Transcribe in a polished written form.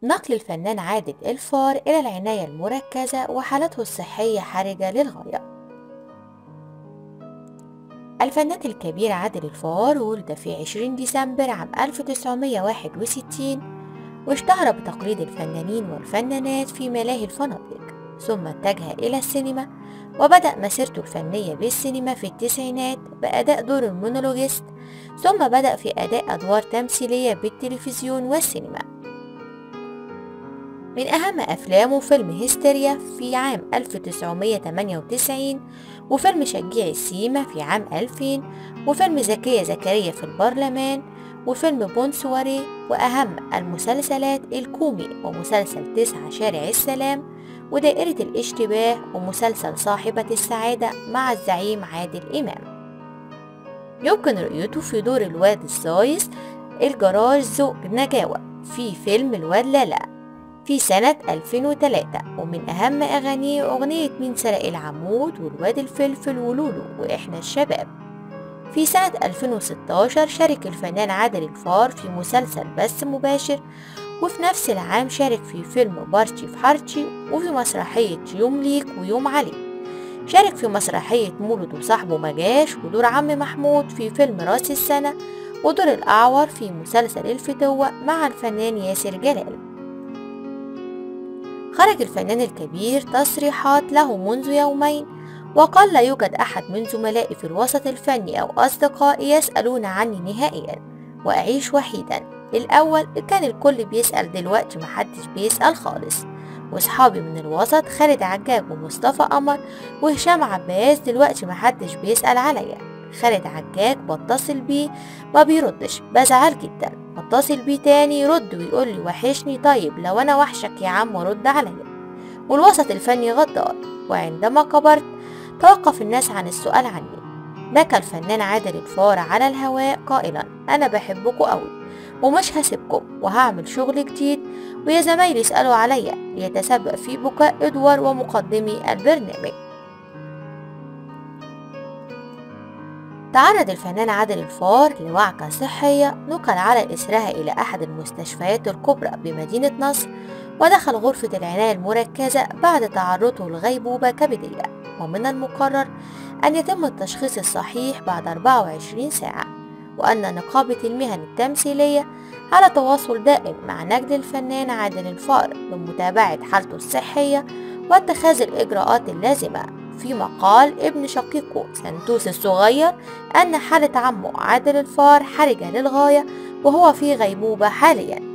نقل الفنان عادل الفار إلى العناية المركزة وحالته الصحية حرجة للغاية. الفنان الكبير عادل الفار ولد في 20 ديسمبر عام 1961، واشتهر بتقليد الفنانين والفنانات في ملاهي الفنادق، ثم اتجه إلى السينما، وبدأ مسيرته الفنية بالسينما في التسعينات بأداء دور المونولوجيست، ثم بدأ في أداء أدوار تمثيلية بالتلفزيون والسينما. من أهم أفلامه فيلم هيستيريا في عام 1998، وفيلم شجيع السيما في عام 2000، وفيلم زكية زكريا في البرلمان، وفيلم بونسواري، وأهم المسلسلات الكومي ومسلسل 9 شارع السلام، ودائرة الاشتباه، ومسلسل صاحبة السعادة مع الزعيم عادل إمام. يمكن رؤيته في دور الواد الصايص الجراج زوج نجاوة في فيلم الواد لالا في سنة 2003، ومن أهم أغانيه أغنية مين سرق العمود والواد الفلفل ولولو وإحنا الشباب. في سنة 2016 شارك الفنان عادل الفار في مسلسل بث مباشر، وفي نفس العام شارك في فيلم بارتي في حارتي، وفي مسرحية يوم ليك ويوم عليك. شارك في مسرحية مولد وصاحبه مجاش، ودور عم محمود في فيلم راس السنة، ودور الأعور في مسلسل الفتوة مع الفنان ياسر جلال. خرج الفنان الكبير تصريحات له منذ يومين، وقال لا يوجد أحد من زملائي في الوسط الفني أو أصدقائي يسألون عني نهائيا، وأعيش وحيدا. الأول كان الكل بيسأل، دلوقتي محدش بيسأل خالص. وصحابي من الوسط خالد عجاج ومصطفى قمر وهشام عباس دلوقتي محدش بيسأل عليا. خالد عجاج بتصل بيه ما بيردش، بزعل جدا. اتصل بيه تاني يرد ويقول لي وحشني، طيب لو انا وحشك يا عم رد عليا. والوسط الفني غدار، وعندما كبرت توقف الناس عن السؤال عني. بكى الفنان عادل الفار على الهواء قائلا انا بحبكم قوي ومش هسيبكم وهعمل شغل جديد، ويا زمايلي اسألوا عليا، ليتسبب في بكاء ادوار ومقدمي البرنامج. تعرض الفنان عادل الفار لوعكة صحية، نقل على إثرها إلى أحد المستشفيات الكبرى بمدينة نصر، ودخل غرفة العناية المركزة بعد تعرضه لغيبوبة كبدية، ومن المقرر أن يتم التشخيص الصحيح بعد 24 ساعة، وأن نقابة المهن التمثيلية على تواصل دائم مع نجل الفنان عادل الفار لمتابعة حالته الصحية واتخاذ الإجراءات اللازمة. فيما قال ابن شقيقه سنتوس الصغير أن حالة عمه عادل الفار حرجة للغاية، وهو في غيبوبة حاليا.